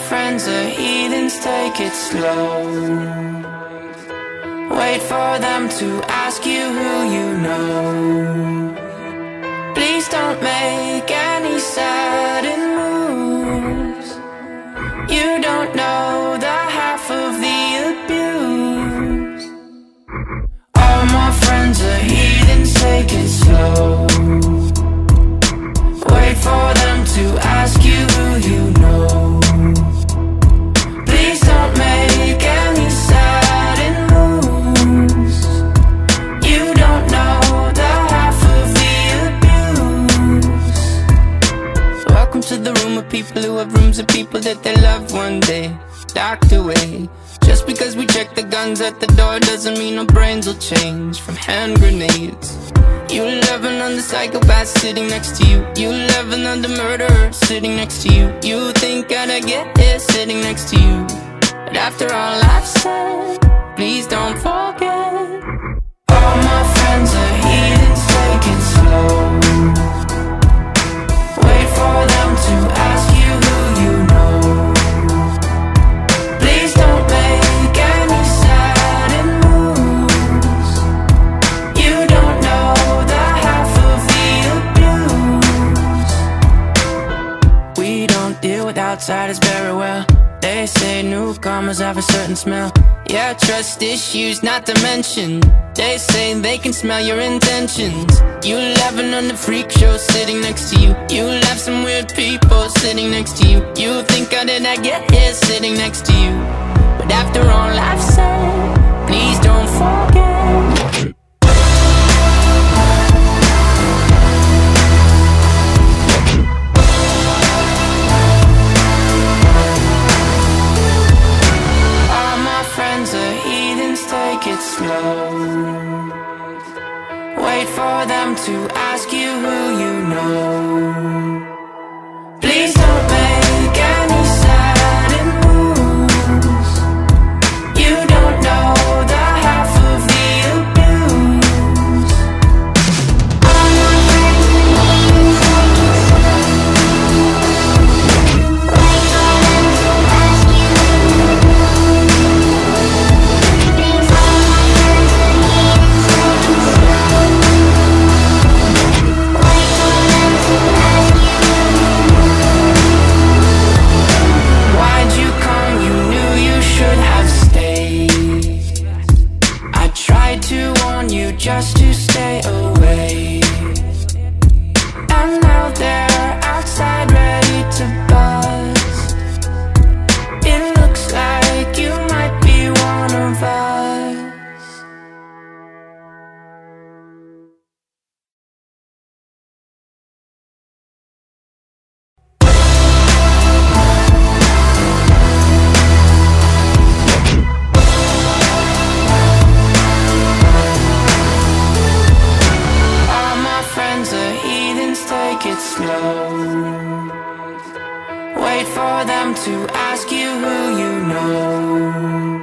friends are heathens, take it slow. Wait for them to ask you who you know. Please don't make any sudden moves. You don't know the half of the abuse. All my friends are heathens, take it slow. Wait for them to ask you who you know. Please don't make any sudden moves. You don't know the half of the abuse. Welcome to the room of people who have rooms of people that they loved one day docked away. Just because we check the guns at the door doesn't mean our brains will change from hand grenades. You love another psychopath sitting next to you. You love another murderer sitting next to you. You think I'd get here sitting next to you. But after all I've said, please don't forget. All my friends are heathens, take it slow. Wait for them to ask you who you know. Please don't make any sudden moves. You don't know the half of the abuse. We don't deal with outsiders very well. They say newcomers have a certain smell. Yeah, trust issues not to mention. They say they can smell your intentions. You laughing on the freak show sitting next to you. You laugh some weird people sitting next to you. You think how did I get here sitting next to you. But after all I've said, please don't forget. Take it slow. Wait for them to ask you who you know. Please don't make any sudden moves. You don't know the half of the abuse. All my friends wait for them to ask you who you know. Just to stay away. And now they're outside ready to bust. It looks like you might be one of us. Take it slow. Wait for them to ask you who you know.